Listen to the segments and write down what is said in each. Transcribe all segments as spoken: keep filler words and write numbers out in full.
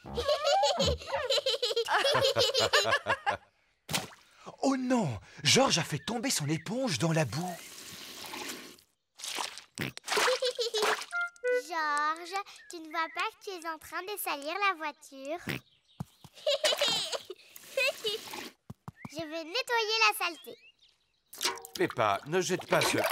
Oh non! Georges a fait tomber son éponge dans la boue. Georges, tu ne vois pas que tu es en train de salir la voiture? Je vais nettoyer la saleté. Peppa, ne jette pas ce...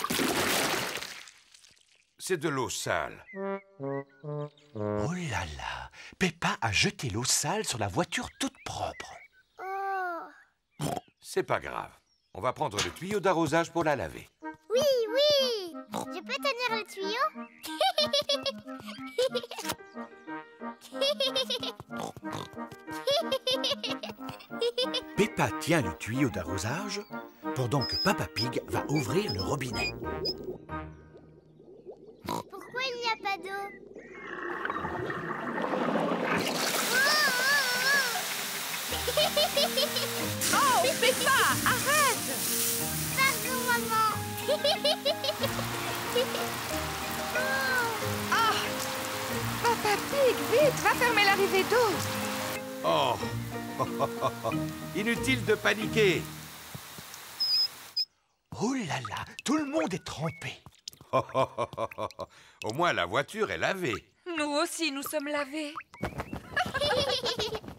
C'est de l'eau sale. Oh là là! Peppa a jeté l'eau sale sur la voiture toute propre. Oh! C'est pas grave. On va prendre le tuyau d'arrosage pour la laver. Oui, oui! Je peux tenir le tuyau? Peppa tient le tuyau d'arrosage pendant que Papa Pig va ouvrir le robinet. Pourquoi il n'y a pas d'eau? Oh, Peppa, arrête! Pardon, maman. Ah! Papa Pig, vite, va fermer l'arrivée d'eau. Oh! Inutile de paniquer. Oh là là! Tout le monde est trempé. Au moins, la voiture est lavée. Nous aussi, nous sommes lavés.